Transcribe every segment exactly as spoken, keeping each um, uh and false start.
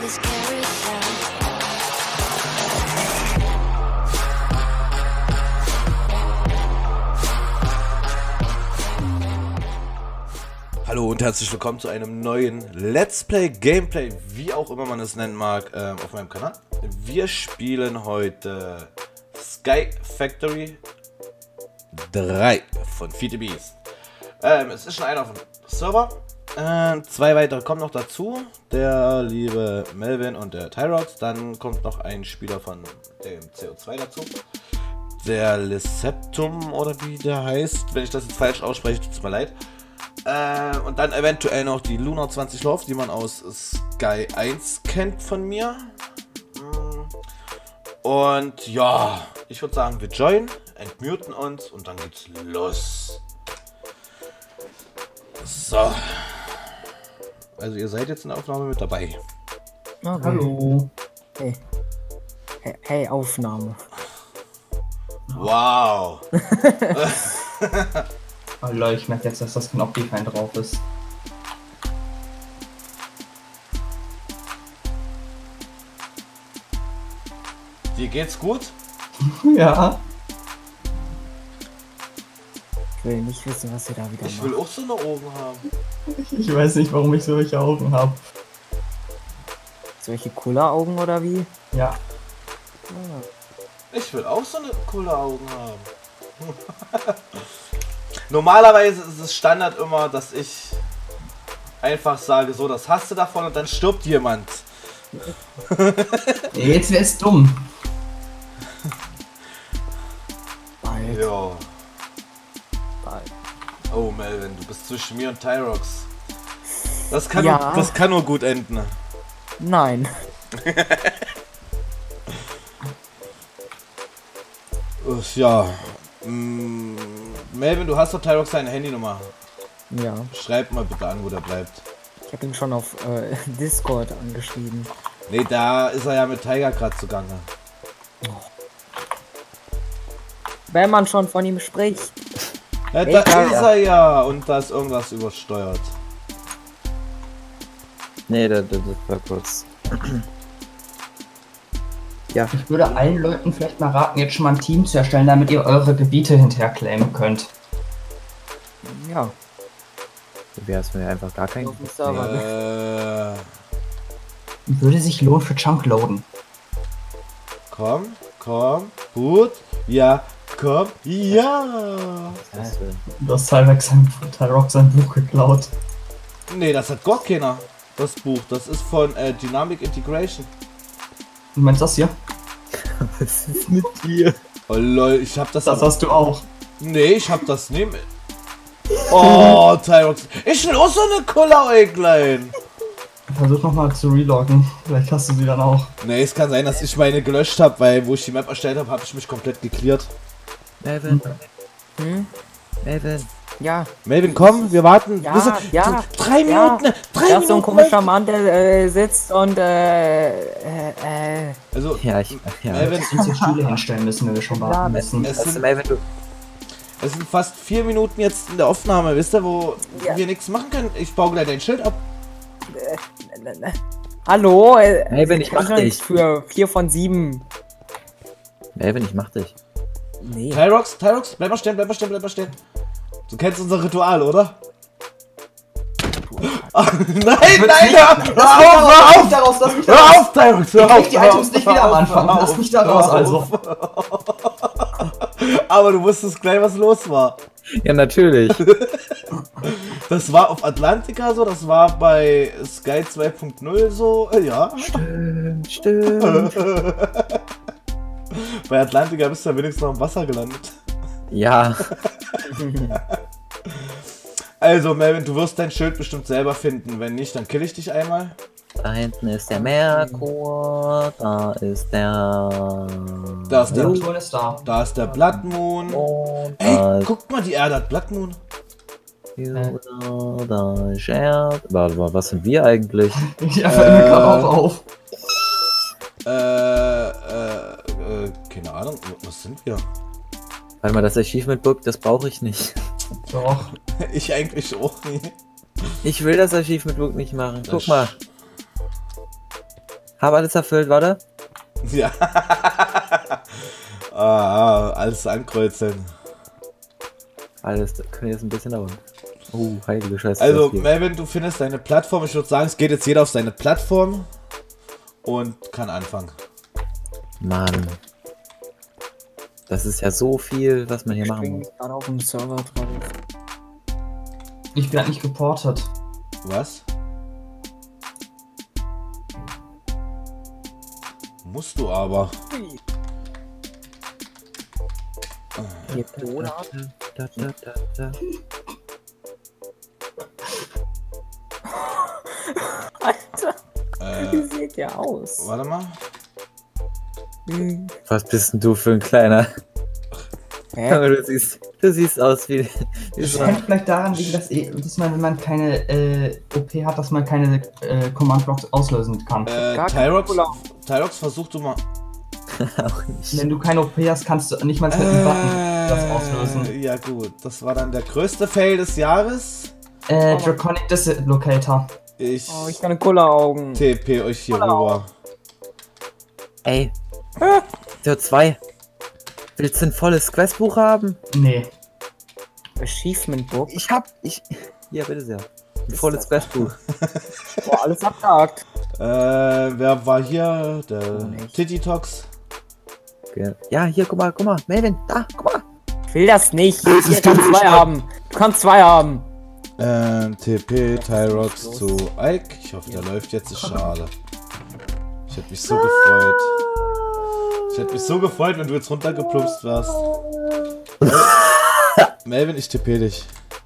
this carousel. Hallo und herzlich willkommen zu einem neuen Let's Play, Gameplay, wie auch immer man es nennen mag, äh, auf meinem Kanal. Wir spielen heute Sky Factory drei von V T Bs. Ähm, es ist schon einer auf dem Server. Äh, zwei weitere kommen noch dazu. Der liebe Melvin und der Tyrox. Dann kommt noch ein Spieler von dem C O zwei dazu. Der Leceptum oder wie der heißt. Wenn ich das jetzt falsch ausspreche, tut es mir leid. Äh, und dann eventuell noch die Luna zwanzig Love, die man aus Sky eins kennt von mir. Und ja, ich würde sagen, wir joinen, entmuten uns und dann geht's los. So. Also ihr seid jetzt in der Aufnahme mit dabei. Okay. Hallo. Hey. Hey, hey, Aufnahme. Wow. Oh Leute, ich merke jetzt, dass das Knopf-Define drauf ist. Dir geht's gut? Ja. Ich will nicht wissen, was ihr da wieder Ich macht. will auch so eine Augen haben. Ich weiß nicht, warum ich solche Augen habe. Solche Cola-Augen oder wie? Ja. Ah. Ich will auch so eine coole Augen haben. Normalerweise ist es Standard immer, dass ich einfach sage, so, das hast du davon und dann stirbt jemand. Jetzt wär's dumm. Bald, Ja. bald. Oh Melvin, du bist zwischen mir und Tyrox. Das kann, Ja. nur, das kann nur gut enden. Nein. Uff, ja. Mm, Melvin, du hast doch Tyrox seine Handynummer. Ja. Schreib mal bitte an, wo der bleibt. Ich habe ihn schon auf äh, Discord angeschrieben. Nee, da ist er ja mit Tiger gerade zugange. Wenn man schon von ihm spricht. Ja, da Egal. ist er ja und da ist irgendwas übersteuert. Nee, das, das war kurz. Ja, Ich würde allen Leuten vielleicht mal raten, jetzt schon mal ein Team zu erstellen, damit ihr eure Gebiete hinterher claimen könnt. Ja. wie wär's, wenn wir einfach gar kein. Auf dem Server. Äh, Würde sich lohnen für Chunkloaden. komm, komm, gut, ja, komm, ja. Das, äh, Du hast Tyrox sein, Tyrox sein Buch geklaut. Nee, das hat Gott keiner, das Buch. Das ist von äh, Dynamic Integration. Du meinst das hier? was ist mit dir? Oh lol, ich hab das... Das hast du auch. Nee, ich hab das nicht mit. Oh, Tyrox. Ich will auch so eine Cola-Äuglein. Versuch nochmal zu reloggen. Vielleicht hast du sie dann auch. Nee, es kann sein, dass ich meine gelöscht habe, weil wo ich die Map erstellt habe, habe ich mich komplett geklärt. Melvin, Hm? Melvin. Ja. Melvin, komm, wir warten. Ja, Wir sind- ja, Drei ja. Minuten, drei Da ist so ein Minuten. komischer Mann, der äh, sitzt und äh, äh, äh. Also, Ja, ich. Ja. Melvin, Uns hier Stühle hinstellen müssen, wenn wir schon warten müssen. es Also, sind, Melvin, du. es sind fast vier Minuten jetzt in der Aufnahme, wisst ihr, wo Ja. wir nichts machen können? Ich baue gleich dein Schild ab. Hallo? Äh, Melvin, ich kann mach doch dich. nichts für vier von sieben. Melvin, ich mach dich. Nee. Tyrox, Tyrox, bleib mal stehen, bleib mal stehen, bleib mal stehen. Du kennst unser Ritual, oder? Ach, nein, nein, hör, hör auf, hör auf, daraus, lass mich hör auf, Tyrox, hör Ich auf. krieg die hör Items auf, nicht hör wieder am auf, Anfang. hör Lass auf, mich da hör raus, auf. also. Aber du wusstest gleich, was los war. Ja, natürlich. Das war auf Atlantica so, das war bei Sky zwei Punkt null so, äh, ja. stimmt, stimmt. Bei Atlantica bist du ja wenigstens noch im Wasser gelandet. Ja. Also, Melvin, du wirst dein Schild bestimmt selber finden. Wenn nicht, dann kill ich dich einmal. Da hinten ist der Merkur. Da ist der. Da ist der, Der Ton ist da. da ist der Blood Moon. Und da Ey, ist guck mal, die Erde hat Blood Moon. Jupiter, da ist Erd. Warte mal, was sind wir eigentlich? Ja, fällt mir gerade auch auf. Äh, äh, äh, keine Ahnung, was sind wir? Warte mal, das Achievement Book, das brauche ich nicht. Doch. Ich eigentlich auch nie. Ich will das Achievement Book nicht machen. Guck Das mal. Habe alles erfüllt, warte. Ja. ah, alles ankreuzeln. Alles, das könnte jetzt ein bisschen dauern. Oh, heilige Scheiße. Also, Melvin, du findest deine Plattform. Ich würde sagen, es geht jetzt jeder auf seine Plattform und kann anfangen. Mann. Das ist ja so viel, was man hier Ich machen bin muss. gerade auf dem Server drauf. Ich bin halt nicht geportet. Was? Musst du aber. Hier, Cola. Da, da, da, da. Alter, Äh, wie sieht der aus? warte mal. Hm. Was bist denn du für ein kleiner? Hä? Aber du siehst, du siehst aus wie, wie Das so könnte vielleicht daran liegen, dass, eh- dass man, wenn man keine äh, O P hat, dass man keine äh, Command-Blocks auslösen kann. Äh, Gar kein Tyrox, Cola. Tyrox, versuch du mal. auch nicht. Wenn du keine O P hast, kannst du nicht mal mit dem Button das auslösen. Äh, ja gut, das war dann der größte Fail des Jahres. Äh, Draconic Dislocator. Ich, Oh, ich kann Cola-Augen. T P euch hier rüber. Ey, C O zwei. Willst du ein volles Questbuch haben? Nee. Achievement Book. Ich hab, ich, ja bitte sehr. Ein Ist volles das? Questbuch. Boah, alles abgehakt. Äh, wer war hier? Der Oh, nicht. Tititox. Okay. Ja, hier, guck mal, guck mal, Melvin, da, guck mal. Ich will das nicht. Ich kann zwei haben. Du kannst zwei haben. Ähm, T P Tyrox zu Ike. Ich hoffe, der läuft jetzt. Ist schade. Ich hätte mich so gefreut. Ich hätte mich so gefreut, wenn du jetzt runtergeplumpst wärst. Melvin, ich tippe dich.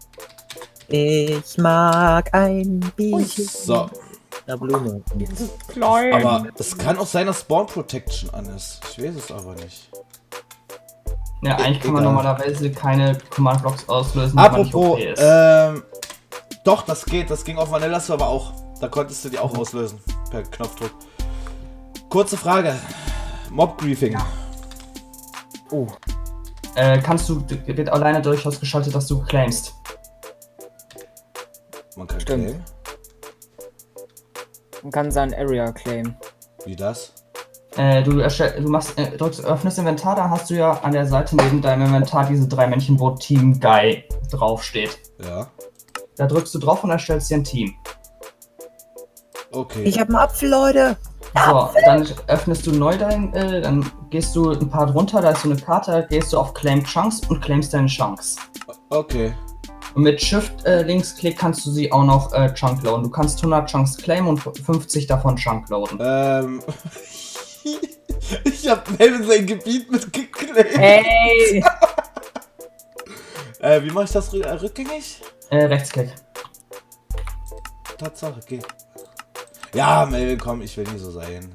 Ich mag ein Bienchen. So. Eine Blume. Klein. Aber es kann auch sein, dass Spawn Protection an ist. Ich weiß es aber nicht. Ja, eigentlich kann man Egal. normalerweise keine Command-Blocks auslösen, wenn man nicht O Apropos, P ist. ähm, doch, das geht. Das ging auf Vanilla Server auch. Da konntest du die auch auslösen. Per Knopfdruck. Kurze Frage. Mob Griefing. Oh, Äh, kannst du, wird alleine durchaus geschaltet, dass du claimst. Man kann Stimmt. claimen. Man kann sein Area claimen. Wie das? Äh, du, erstell, du machst, äh, drückst, öffnest Inventar, da hast du ja an der Seite neben deinem Inventar diese drei Männchen, wo Team Guy draufsteht. Ja. Da drückst du drauf und erstellst dir ein Team. Okay. ich hab einen Apfel, Leute. So, dann öffnest du neu dein, äh, dann gehst du ein paar drunter, da ist so eine Karte, da gehst du auf Claim Chunks und claimst deine Chunks. Okay. Und mit Shift äh, Linksklick kannst du sie auch noch äh, Chunk loaden. Du kannst hundert Chunks claimen und fünfzig davon Chunk loaden. Ähm. Ich hab Melvin sein Gebiet mitgeclaimt. Hey! Äh, wie mache ich das rü äh, rückgängig? Äh, Rechtsklick. Tatsache, geht. Ja, Melvin, komm, ich will nie so sein.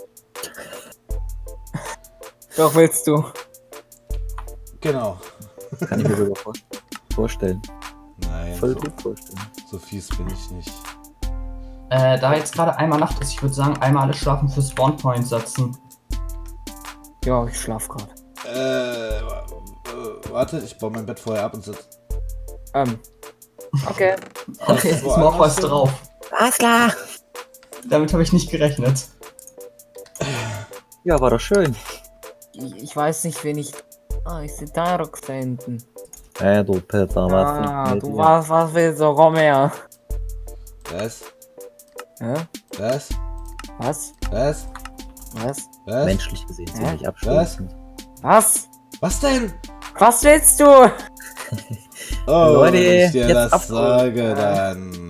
Doch willst du. Genau. Kann ich mir sogar vor- vorstellen. Nein, Voll so, gut vorstellen. so fies bin ich nicht. Äh, da jetzt gerade einmal Nacht ist, ich würde sagen, einmal alle schlafen für Spawn Point setzen. Ja, ich schlaf gerade. Äh, äh, warte, ich baue mein Bett vorher ab und sitze. Ähm. Okay. Okay, jetzt ist mal auch was drauf. Alles klar. Damit habe ich nicht gerechnet. Ja, war doch schön. Ich, ich weiß nicht, wen ich. Ah, ich sehe Tyrox da hinten. Hey, du Peter, was Ah, ist mit du dir? warst, was willst du, komm her. Was? Hä? Was? Was? Was? Was? Was? Menschlich gesehen, Hä? ziemlich abstoßend. Was? Was denn? Was willst du? Oh, Leute, wenn ich dir jetzt das abholen. sage, dann.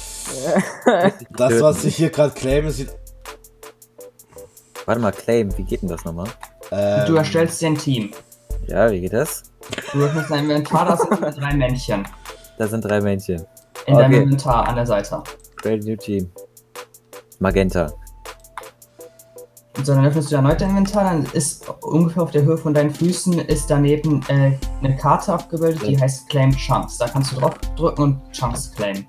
Das, was ich hier gerade claime, sieht. Warte mal, Claim, wie geht denn das nochmal? Ähm, Du erstellst dir ein Team. Ja, wie geht das? Du öffnest dein Inventar, da sind immer drei Männchen. Da sind drei Männchen. In deinem Okay. Inventar an der Seite. Create New Team. Magenta. Und so, dann öffnest du erneut dein Inventar, dann ist ungefähr auf der Höhe von deinen Füßen ist daneben äh, eine Karte abgebildet, die heißt Claim Chunks. Da kannst du drauf drücken und Chunks claimen.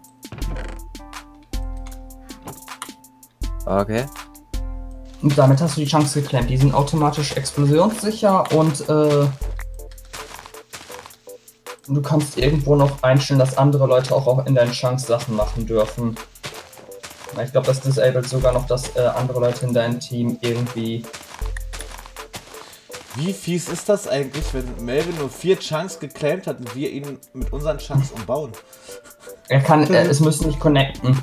Okay. Und damit hast du die Chunks geclaimt. Die sind automatisch explosionssicher und äh, du kannst irgendwo noch einstellen, dass andere Leute auch, auch in deinen Chunks Sachen machen dürfen. Ich glaube, das disabled sogar noch, dass äh, andere Leute in deinem Team irgendwie... Wie fies ist das eigentlich, wenn Melvin nur vier Chunks geclaimt hat und wir ihn mit unseren Chunks umbauen? Er kann, äh, es müssen nicht connecten.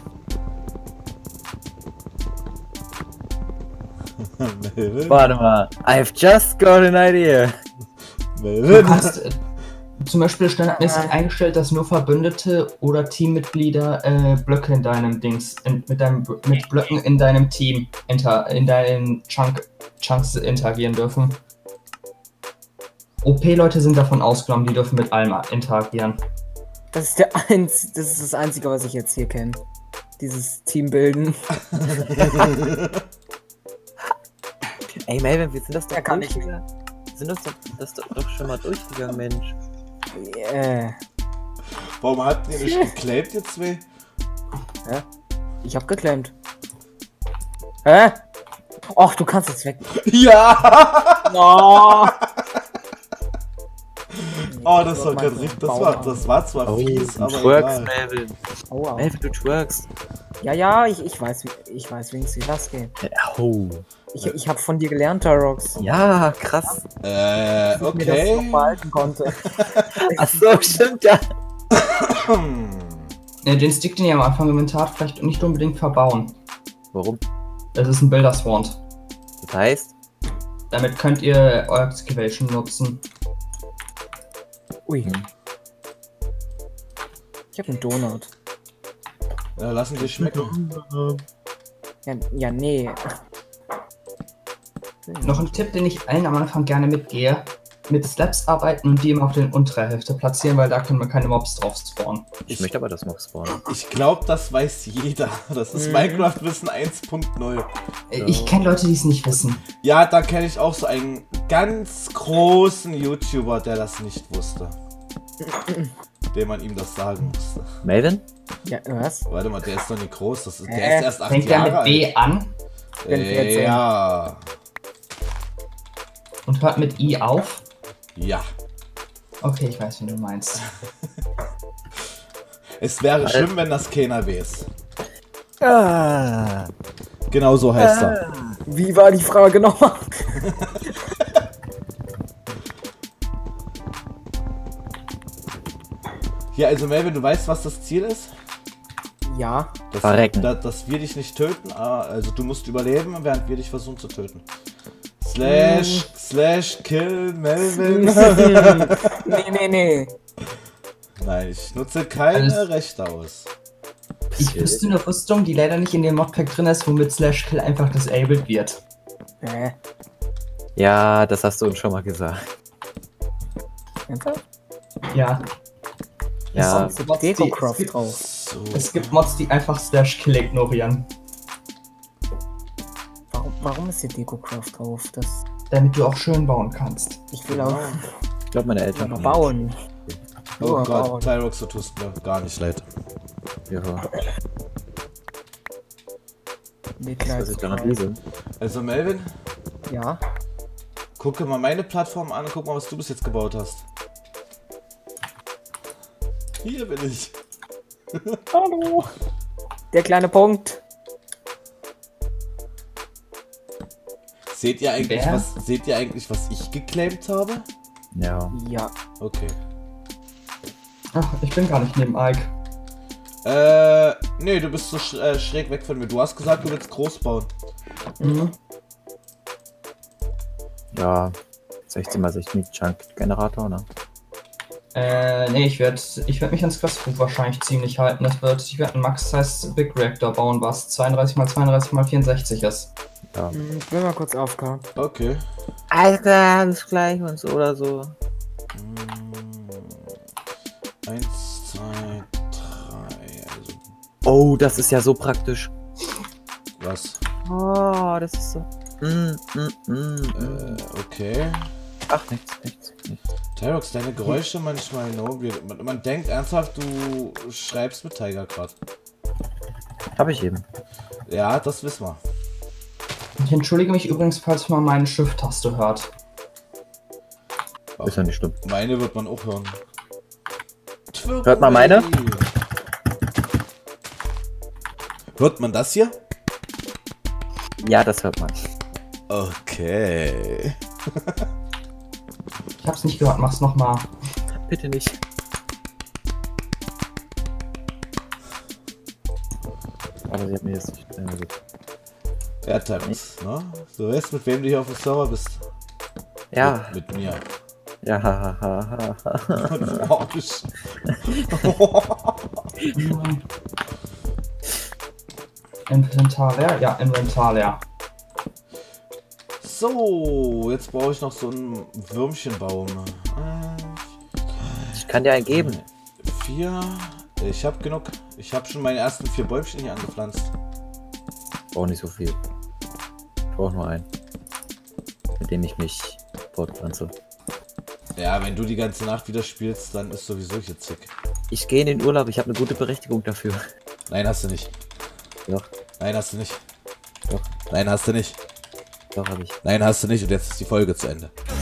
Melvin? Warte mal. I've just got an idea. Du Melvin? kannst äh, zum Beispiel standardmäßig eingestellt, dass nur Verbündete oder Teammitglieder äh, Blöcke in deinem Dings, in, mit deinem mit Blöcken in deinem Team inter, in deinen Chunk, Chunks interagieren dürfen. O P-Leute sind davon ausgenommen, die dürfen mit allem interagieren. Das ist der einz das ist das Einzige, was ich jetzt hier kenne. Dieses Teambilden. Ey, Melvin, wir sind das doch Ja, kann ich durchgegangen. Wir sind das doch, das doch doch schon mal durchgegangen, Mensch. Äh, Warum habt ihr nicht geclaimt, ihr zwei? hä? Ich hab geclaimt. Hä? Och, du kannst jetzt weg. Ja! No! Oh, das war gerade richtig. Das war, das war zwar Oh, fies, du aber twerkst, egal. Melvin. Aua. Melvin, du twerkst. Ja, ja, ich, ich weiß, wie- ich weiß wenigstens, wie das geht. Oh. Ich, ich hab von dir gelernt, Tarox. Ja, krass. Äh, Dass ich mir das noch okay. behalten konnte. Achso, stimmt ja. Hm. Äh, den Stick, den ihr am Anfang im Inventar habt, vielleicht nicht unbedingt verbauen. Warum? Das ist ein Builder-Sword. Das heißt? Damit könnt ihr euer Excavation nutzen. Ui. Hm. Ich hab einen Donut. Ja, lassen dir schmecken. Ja, ja nee. Noch ein Tipp, den ich allen am Anfang gerne mitgehe. Mit Slabs arbeiten und die immer auf den unteren Hälfte platzieren, weil da können wir keine Mobs drauf spawnen. Ich möchte aber das Mob spawnen. Ich glaube, das weiß jeder. Das ist Mhm. Minecraft-Wissen eins punkt null. Äh, Ich kenne Leute, die es nicht wissen. Ja, da kenne ich auch so einen ganz großen YouTuber, der das nicht wusste. Dem man ihm das sagen musste. Melvin? Ja, was? Warte mal, der ist doch nicht groß. Das ist, der Äh, ist erst acht Fängt der Jahre mit alt. B an bin vierzehn. Ja. und hört mit I auf? Ja. Okay, ich weiß, wie du meinst. Es wäre schlimm, wenn das keiner weiß. Ah. Genau so heißt er. Wie war die Frage nochmal? Hier, also Melvin, du weißt, was das Ziel ist? Ja. Dass, Verrecken. da, dass wir dich nicht töten, ah, also du musst überleben, während wir dich versuchen zu töten. Slash, slash, kill, Melvin. Nee, nee, nee. Nein, ich nutze keine Alles- Rechte aus. Ich wüsste eine Rüstung, die leider nicht in dem Modpack drin ist, womit Slash Kill einfach disabled wird. Äh, Ja, das hast du uns schon mal gesagt. ernsthaft? Ja. Ja, Es gibt Mods, die- Decocraft es gibt- drauf. So. Es gibt Mods, die einfach Slash Kill ignorieren. Warum, warum ist hier Decocraft drauf? Das, Damit du auch schön bauen kannst. ich will auch ich glaube, meine Eltern noch haben bauen. Oh Nur Gott, bauen. Tyrox, du tust mir gar nicht leid. Ja, was ich da noch Mitleidsfrei. lese. Also Melvin, Ja. gucke mal meine Plattform an und guck mal, was du bis jetzt gebaut hast. Hier bin ich. Hallo. Der kleine Punkt. Seht ihr eigentlich, Wer? was, seht ihr eigentlich, was ich geclaimt habe? Ja. Ja. Okay. Ach, ich bin gar nicht neben Ike. Äh, nee, du bist so sch äh, schräg weg von mir. Du hast gesagt, du willst groß bauen. Mhm. Ja. sechzehn mal sechzehn Chunk Generator, ne? Äh, nee, ich werde ich werd mich ans Questbuch wahrscheinlich ziemlich halten. Das wird, ich werde einen Max-Size Big Reactor bauen, was zweiunddreißig mal zweiunddreißig mal vierundsechzig ist. Ja. Hm, Ich will mal kurz aufkauen. Okay. Alter, bis gleich und so oder so. Mm, eins, zwei, drei. Also, Oh, das ist ja so praktisch. was? Oh, das ist so. Mm, mm, mm, mm. Äh, okay. Ach, nichts, nichts, nichts. Tyrox, deine Geräusche manchmal, no, wir- man, man denkt ernsthaft, du schreibst mit Tiger gerade. Hab ich eben. Ja, das wissen wir. Ich entschuldige mich übrigens, falls man meine Shift-Taste hört. Ist ja nicht schlimm. Meine wird man auch hören. Hört man meine? Hört man das hier? Ja, das hört man. Okay. Ich hab's nicht gehört, mach's nochmal. Bitte nicht. Aber sie hat mir jetzt nicht. Ja, gut. Ja, Tax, ne? Du weißt, mit wem du hier auf dem Server bist. Ja. Mit, mit mir. Ja, ha, ha, ha, ha. Oh, du Sch- Inventar leer? Ja, Inventar leer. So, jetzt brauche ich noch so einen Würmchenbaum. Ich kann dir einen geben. Vier. Ich habe genug. Ich habe schon meine ersten vier Bäumchen hier angepflanzt. Ich brauche nicht so viel. Ich brauche nur einen. Mit dem ich mich fortpflanze. Ja, wenn du die ganze Nacht wieder spielst, dann ist sowieso hier zick. Ich gehe in den Urlaub, ich habe eine gute Berechtigung dafür. Nein, hast du nicht. Doch, Nein, hast du nicht. doch, Nein, hast du nicht. doch habe ich. Nein, hast du nicht. Und jetzt ist die Folge zu Ende.